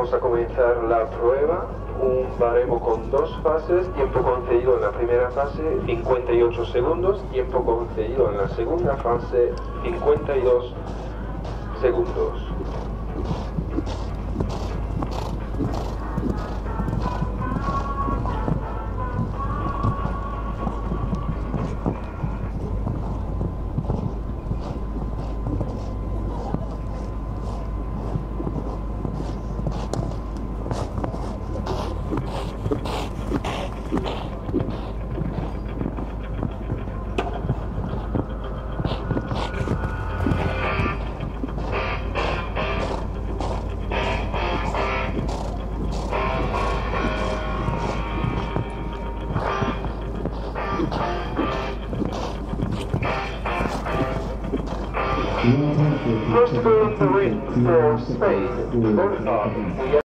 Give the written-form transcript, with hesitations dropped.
Vamos a comenzar la prueba, un baremo con dos fases, tiempo concedido en la primera fase 58 segundos, tiempo concedido en la segunda fase 52 segundos. First of all, the ring for Spain, Borja.